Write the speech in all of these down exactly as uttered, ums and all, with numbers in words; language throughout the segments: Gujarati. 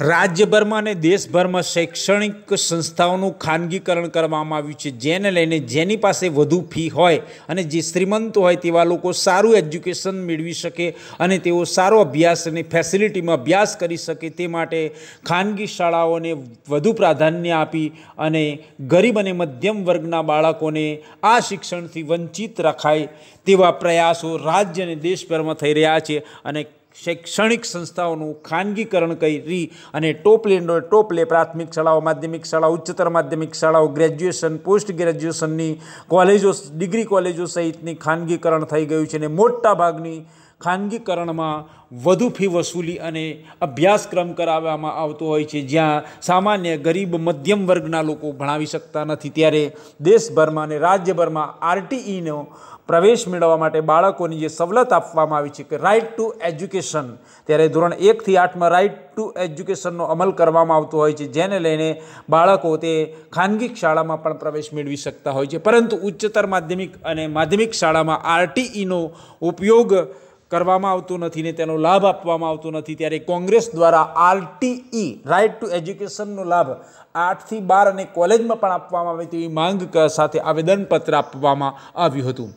રાજ્યભરમાં અને દેશભરમાં શૈક્ષણિક સંસ્થાઓનું ખાનગીકરણ કરવામાં આવ્યું છે, જેને લઈને જેની પાસે વધુ ફી હોય અને જે શ્રીમંત હોય તેવા લોકો સારું એજ્યુકેશન મેળવી શકે અને તેઓ સારો અભ્યાસ અને ફેસિલિટીમાં અભ્યાસ કરી શકે તે માટે ખાનગી શાળાઓને વધુ પ્રાધાન્ય આપી અને ગરીબ અને મધ્યમ વર્ગના બાળકોને આ શિક્ષણથી વંચિત રખાય તેવા પ્રયાસો રાજ્ય અને દેશભરમાં થઈ રહ્યા છે અને શૈક્ષણિક સંસ્થાઓનું ખાનગીકરણ કરી અને ટોપ લે ટોપ લે પ્રાથમિક શાળાઓ, માધ્યમિક શાળાઓ, ઉચ્ચતર માધ્યમિક શાળાઓ, ગ્રેજ્યુએશન, પોસ્ટ ગ્રેજ્યુએશનની કોલેજો, ડિગ્રી કોલેજો સહિતની ખાનગીકરણ થઈ ગયું છે અને મોટા ભાગની ખાનગીકરણમાં વધુ ફી વસૂલી અને અભ્યાસક્રમ કરાવવામાં આવતો હોય છે, જ્યાં સામાન્ય ગરીબ મધ્યમ વર્ગના લોકો ભણાવી શકતા નથી. ત્યારે દેશભરમાં અને રાજ્યભરમાં આરટીઈનો પ્રવેશ મેળવવા માટે બાળકોની જે સવલત આપવામાં આવી છે કે રાઇટ ટુ એજ્યુકેશન, ત્યારે ધોરણ એકથી આઠમાં રાઇટ ટુ એજ્યુકેશનનો અમલ કરવામાં આવતો હોય છે, જેને લઈને બાળકો તે ખાનગી શાળામાં પણ પ્રવેશ મેળવી શકતા હોય છે. પરંતુ ઉચ્ચતર માધ્યમિક અને માધ્યમિક શાળામાં આરટીઈનો ઉપયોગ કરવામાં આવતો નથી ને તેનો લાભ આપવામાં આવતો નથી. ત્યારે કોંગ્રેસ દ્વારા આરટીઈ રાઇટ ટુ એજ્યુકેશનનો લાભ આઠથી બાર અને કોલેજમાં પણ આપવામાં આવે તેવી માંગ સાથે આવેદનપત્ર આપવામાં આવ્યું હતું.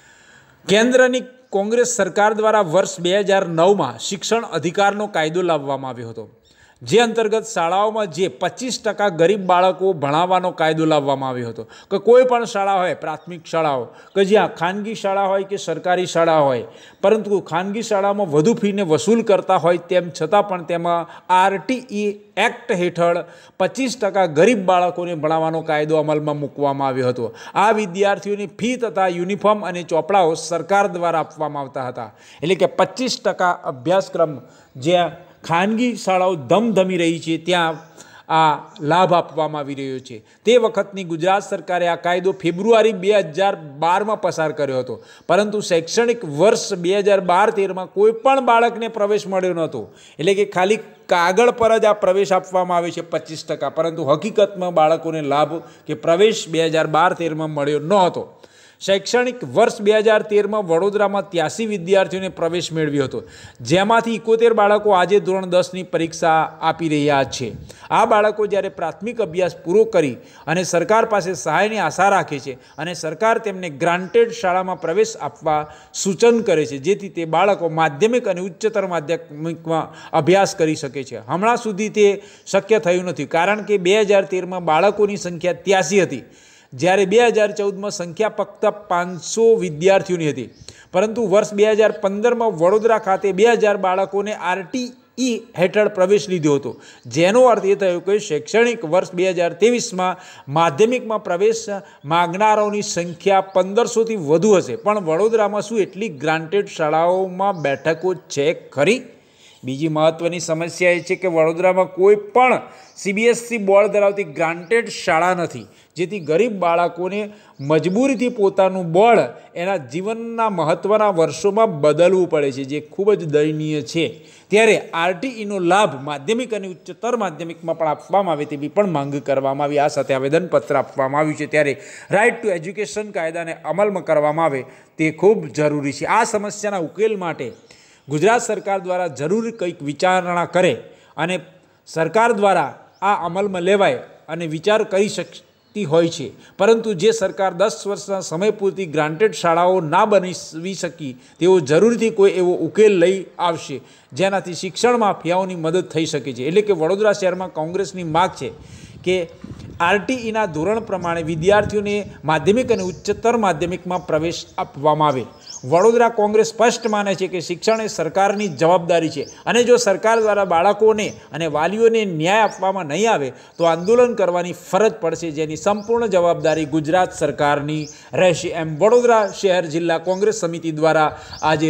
કેન્દ્રની કોંગ્રેસ સરકાર દ્વારા વર્ષ બે હજાર નવમાં શિક્ષણ અધિકારનો કાયદો લાવવામાં આવ્યો હતો, જે અંતર્ગત શાળાઓમાં જે પચીસ ટકા ગરીબ બાળકો ભણાવવાનો કાયદો લાવવામાં આવ્યો હતો કે કોઈ પણ શાળા હોય, પ્રાથમિક શાળાઓ કે જ્યાં ખાનગી શાળા હોય કે સરકારી શાળા હોય, પરંતુ ખાનગી શાળામાં વધુ ફીને વસૂલ કરતા હોય તેમ છતાં પણ તેમાં આરટીઈ એક્ટ હેઠળ પચીસ ટકા ગરીબ બાળકોને ભણાવવાનો કાયદો અમલમાં મૂકવામાં આવ્યો હતો. આ વિદ્યાર્થીઓની ફી તથા યુનિફોર્મ અને ચોપડાઓ સરકાર દ્વારા આપવામાં આવતા હતા. એટલે કે પચીસ ટકા અભ્યાસક્રમ જ્યાં ખાનગી શાળાઓ ધમધમી રહી છે ત્યાં આ લાભ આપવામાં આવી રહ્યો છે. તે વખતની ગુજરાત સરકારે આ કાયદો ફેબ્રુઆરી બે હજાર બારમાં પસાર કર્યો હતો, પરંતુ શૈક્ષણિક વર્ષ બે હજાર બાર તેરમાં કોઈ પણ બાળકને પ્રવેશ મળ્યો નહોતો. એટલે કે ખાલી કાગળ પર જ આ પ્રવેશ આપવામાં આવે છે પચીસ ટકા, પરંતુ હકીકતમાં બાળકોને લાભ કે પ્રવેશ બે હજાર બાર તેરમાં મળ્યો ન હતો. શૈક્ષણિક વર્ષ બે હજાર તેરમાં વડોદરામાં ત્યાસી વિદ્યાર્થીઓને પ્રવેશ મેળવ્યો હતો, જેમાંથી એકોતેર બાળકો આજે ધોરણ દસની પરીક્ષા આપી રહ્યા છે. આ બાળકો જ્યારે પ્રાથમિક અભ્યાસ પૂરો કરી અને સરકાર પાસે સહાયની આશા રાખે છે અને સરકાર તેમને ગ્રાન્ટેડ શાળામાં પ્રવેશ આપવા સૂચન કરે છે, જેથી તે બાળકો માધ્યમિક અને ઉચ્ચતર માધ્યમિકમાં અભ્યાસ કરી શકે છે. હમણાં સુધી તે શક્ય થયું નથી, કારણ કે બે હજાર તેરમાં બાળકોની સંખ્યા ત્યાસી હતી, જ્યારે બે હજાર ચૌદમાં સંખ્યા ફક્ત પાંચસો વિદ્યાર્થીઓની હતી. પરંતુ વર્ષ બે હજાર પંદરમાં વડોદરા ખાતે બે હજાર બાળકોને આરટીઈ હેઠળ પ્રવેશ લીધો હતો, જેનો અર્થ એ થયો કે શૈક્ષણિક વર્ષ બે હજાર ત્રેવીસમાં માધ્યમિકમાં પ્રવેશ માગનારાઓની સંખ્યા પંદરસોથી વધુ હશે. પણ વડોદરામાં શું એટલી ગ્રાન્ટેડ શાળાઓમાં બેઠકો છે ખરી? બીજી મહત્ત્વની સમસ્યા એ છે કે વડોદરામાં કોઈ પણ સીબીએસસી બોર્ડ ધરાવતી ગ્રાન્ટેડ શાળા નથી, જેથી ગરીબ બાળકોને મજબૂરીથી પોતાનું બોર્ડ એના જીવનના મહત્ત્વના વર્ષોમાં બદલવું પડે છે, જે ખૂબ જ દયનીય છે. ત્યારે આરટીઈનો લાભ માધ્યમિક અને ઉચ્ચતર માધ્યમિકમાં પણ આપવામાં આવે તેવી પણ માંગ કરવામાં આવી. આ સાથે આવેદનપત્ર આપવામાં આવ્યું છે. ત્યારે રાઇટ ટુ એજ્યુકેશન કાયદાને અમલમાં કરવામાં આવે તે ખૂબ જરૂરી છે. આ સમસ્યાના ઉકેલ માટે ગુજરાત સરકાર દ્વારા જરૂર કંઈક વિચારણા કરે અને સરકાર દ્વારા આ અમલમાં લેવાય અને વિચાર કરી શકતી હોય છે. પરંતુ જે સરકાર દસ વર્ષના સમય પૂરતી ગ્રાન્ટેડ શાળાઓ ના બનાવી શકી, તેઓ જરૂરથી કોઈ એવો ઉકેલ લઈ આવશે જેનાથી શિક્ષણ માફિયાઓની મદદ થઈ શકે છે. એટલે કે વડોદરા શહેરમાં કોંગ્રેસની માગ છે કે આરટીઈના ધોરણ પ્રમાણે વિદ્યાર્થીઓને માધ્યમિક અને ઉચ્ચતર માધ્યમિકમાં પ્રવેશ આપવામાં આવે. વડોદરા કોંગ્રેસ સ્પષ્ટ માને છે કે શિક્ષણ એ સરકારની જવાબદારી છે અને જો સરકાર દ્વારા બાળકોને અને વાલીઓને ન્યાય આપવામાં નહીં આવે તો આંદોલન કરવાની ફરજ પડશે, જેની સંપૂર્ણ જવાબદારી ગુજરાત સરકારની રહેશે. એમ વડોદરા શહેર જિલ્લા કોંગ્રેસ સમિતિ દ્વારા આજે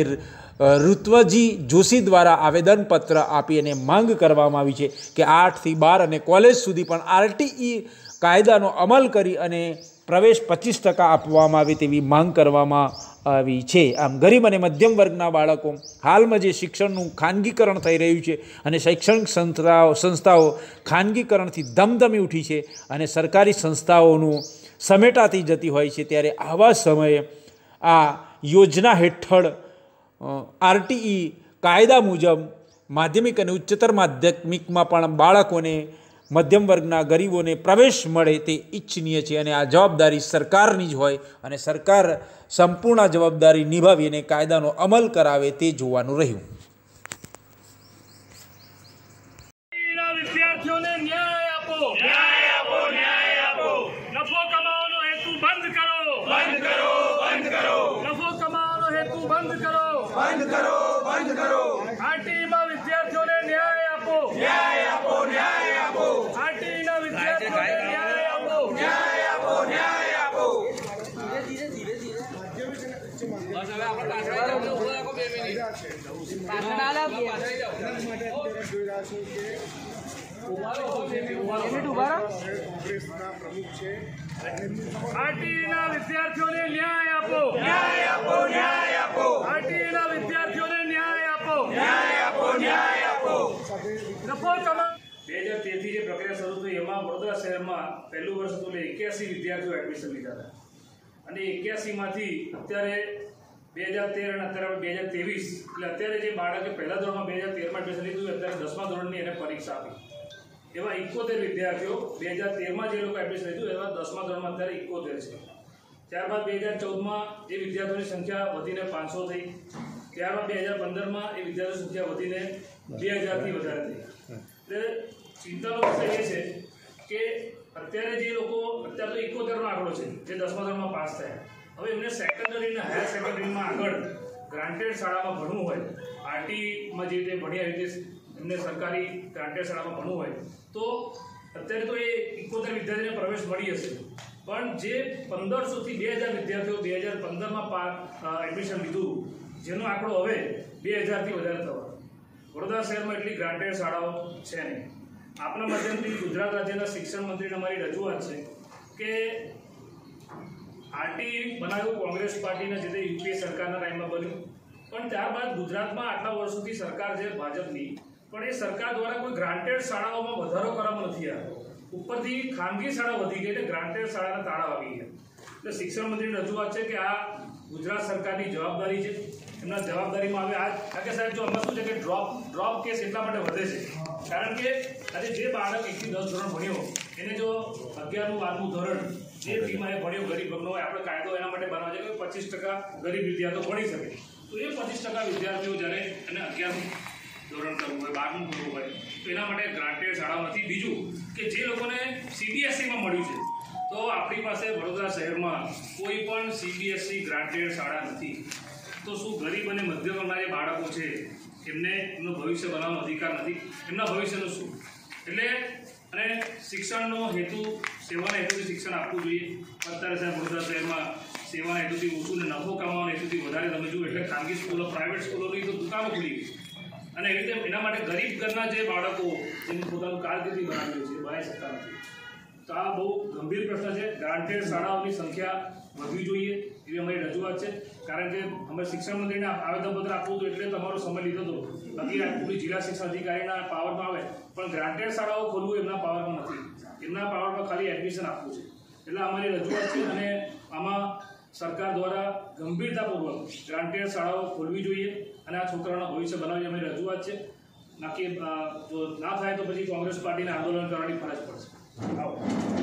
ઋત્વજી જોશી દ્વારા આવેદનપત્ર આપી અને માંગ કરવામાં આવી છે કે આઠથી બાર અને કોલેજ સુધી પણ આરટીઈ કાયદાનો અમલ કરી અને પ્રવેશ પચીસ ટકા આપવામાં આવે તેવી માંગ કરવામાં આવી છે. આમ ગરીબ અને મધ્યમ વર્ગના બાળકો હાલમાં જે શિક્ષણનું ખાનગીકરણ થઈ રહ્યું છે અને શૈક્ષણિક સંસ્થાઓ સંસ્થાઓ ખાનગીકરણથી ધમધમી ઉઠી છે અને સરકારી સંસ્થાઓનું સમેટાતી જતી હોય છે, ત્યારે આવા સમયે આ યોજના હેઠળ આરટીઈ કાયદા મુજબ માધ્યમિક અને ઉચ્ચતર માધ્યમિકમાં પણ બાળકોને મધ્યમ વર્ગના ગરીબોને પ્રવેશ મળે તે ઈચ્છનીય છે અને આ જવાબદારી સરકારની જ હોય અને સરકાર સંપૂર્ણ જવાબદારી નિભાવી અને કાયદાનો અમલ કરાવે તે જોવાનું રહ્યું. વિદ્યાર્થીઓને ન્યાય આપો, ન્યાય આપો, ન્યાય આપો. નફો કમાવાનો હેતુ બંધ કરો, બંધ કરો, બંધ કરો. નફો કમાવાનો હેતુ બંધ કરો, બંધ કરો, બંધ કરો. આરટીઈમાં વિદ્યાર્થીઓને ન્યાય આપો, ન્યાય આપો, ન્યાય આપો. આરટીઈના વિદ્યાર્થીઓને ન્યાય આપો, ન્યાય આપો, ન્યાય આપો. ધીરે ધીરે ધીરે બસ હવે આપણે પાછળ જાવ ઉભો રાખો બે મિનિટ પાછળ ના લાવ પાછળ જાવ માટે અત્યારે જોઈ રહ્યા છો કે આરટીઈના વિદ્યાર્થીઓને ન્યાય આપો, ન્યાય આપો, ન્યાય આપો. આરટીઈના વિદ્યાર્થીઓને ન્યાય આપો, ન્યાય આપો, ન્યાય આપો. નફો કમા બે હજાર તેરથી જે પ્રક્રિયા શરૂ થઈ એમાં વડોદરા શહેરમાં પહેલું વર્ષ હતું એટલે એક્યાસી વિદ્યાર્થીઓ એડમિશન લીધા હતા અને એક્યાસીમાંથી અત્યારે બે હજાર તેર અને અત્યારે બે હજાર ત્રેવીસ એટલે અત્યારે જે બાળકે પહેલા ધોરણમાં બે હજાર તેરમાં એડમિશન લીધું અત્યારે દસમા ધોરણની એને પરીક્ષા આપી એવા ઇકોતેર વિદ્યાર્થીઓ બે હજાર તેરમાં જે લોકો એડમિશન લીધું એવા દસમા ધોરણમાં અત્યારે ઇકોતેર છે. ત્યારબાદ બે હજાર ચૌદમાં એ વિદ્યાર્થીઓની સંખ્યા વધીને પાંચસો થઈ. ત્યારબાદ બે હજાર પંદરમાં એ વિદ્યાર્થીઓની સંખ્યા વધીને બે હજારથી વધારે થઈ. એટલે ચિંતાનો વિષય એ છે કે અત્યારે જે લોકો અત્યારે તો ઇકોતેરનો આંકડો છે જે દસમા ધોરણમાં પાસ થયા હવે એમને સેકન્ડરી અને હાયર સેકન્ડરીમાં આગળ ગ્રાન્ટેડ શાળામાં ભણવું હોય આરટીમાં જે રીતે ભણ્યા રીતે એમને સરકારી ગ્રાન્ટેડ શાળામાં ભણવું હોય તો અત્યારે તો એ ઇકોતેર વિદ્યાર્થીને પ્રવેશ મળી હશે પણ જે પંદરસોથી બે હજાર વિદ્યાર્થીઓ બે હજાર પંદરમાં એડમિશન લીધું જેનો આંકડો હવે બે હજારથી વધારે થવાનો. વડોદરા શહેરમાં એટલી ગ્રાન્ટેડ શાળાઓ છે નહીં. આપના માધ્યમથી ગુજરાત રાજ્યના શિક્ષણ મંત્રીને અમારી રજૂઆત છે કે આરટી બનાવ્યું કોંગ્રેસ પાર્ટીના જે તે યુપીએ સરકારના ટાઈમમાં બન્યું પણ ત્યારબાદ ગુજરાતમાં આટલા વર્ષોથી સરકાર છે ભાજપની પણ એ સરકાર દ્વારા કોઈ ગ્રાન્ટેડ શાળાઓમાં વધારો કરવામાં નથી આવ્યો. ઉપરથી ખાનગી શાળા વધી ગઈ એટલે ગ્રાન્ટેડ શાળાના તાળા વાગી ગયા. એટલે શિક્ષણ મંત્રીની રજૂઆત છે કે આ ગુજરાત સરકારની જવાબદારી છે. એમના જવાબદારીમાં આવે આજ કારણ કે સાહેબ જો આમાં શું છે કે ડ્રોપ ડ્રોપ કેસ એટલા માટે વધે છે કારણ કે આજે જે બાળક એકથી દસ ધોરણ ભણ્યો એને જો અગિયારમું બારમું ધોરણ જે ફીમાં એ ભણ્યો ગરીબ વર્ગનો હોય આપણે કાયદો એના માટે બનાવવા છે કે પચીસ ટકા ગરીબ વિદ્યાર્થીઓ ભણી શકે તો એ પચીસ ટકા વિદ્યાર્થીઓ જ્યારે એને અગિયારમું ધોરણ કરવું હોય બારમું કરવું હોય તો એના માટે ગ્રાન્ટેડ શાળાઓ નથી. બીજું કે જે લોકોને સીબીએસઈમાં મળ્યું છે તો આપણી પાસે વડોદરા શહેરમાં કોઈ પણ સીબીએસઈ ગ્રાન્ટેડ શાળા નથી. તો શું ગરીબ અને મધ્યમ વર્ગના જે બાળકો છે એમને એમનું ભવિષ્ય બનાવવાનો અધિકાર નથી? એમના ભવિષ્યનું શું? એટલે અને શિક્ષણનો હેતુ સેવાના હેતુથી શિક્ષણ આપવું જોઈએ. અત્યારે સાહેબ વડોદરા શહેરમાં સેવાના હેતુથી ઓછું ને નફો કમાવાના હેતુથી વધારે તમે જુઓ એટલે ખાનગી સ્કૂલો પ્રાઇવેટ સ્કૂલોની તો દુકાનો ખુલી ગઈ અને એવી રીતે એના માટે ગરીબ ઘરના જે બાળકો જેનું પોતાનું કારકિર્દી બનાવેલું છે બનાવી શકતા નથી. તો આ બહુ ગંભીર પ્રશ્ન છે. ગ્રાન્ટેડ શાળાઓની સંખ્યા વધવી જોઈએ એવી અમારી રજૂઆત છે. કારણ કે અમે શિક્ષણ મંત્રીને આવેદનપત્ર આપવું હતું એટલે તમારો સમય લીધો હતો. બાકી આ પૂરી જિલ્લા શિક્ષણ અધિકારીના પાવરમાં આવે પણ ગ્રાન્ટેડ શાળાઓ ખોલવું એમના પાવરમાં નથી. એમના પાવરમાં ખાલી એડમિશન આપવું છે. એટલે અમારી રજૂઆત છે અને આમાં સરકાર દ્વારા ગંભીરતાપૂર્વક ગ્રાન્ટેડ શાળાઓ ખોલવી જોઈએ અને આ છોકરાઓના ભવિષ્ય બનાવવાની અમારી રજૂઆત છે. નાકી જો ના થાય તો પછી કોંગ્રેસ પાર્ટીને આંદોલન કરવાની ફરજ પડશે. આવો.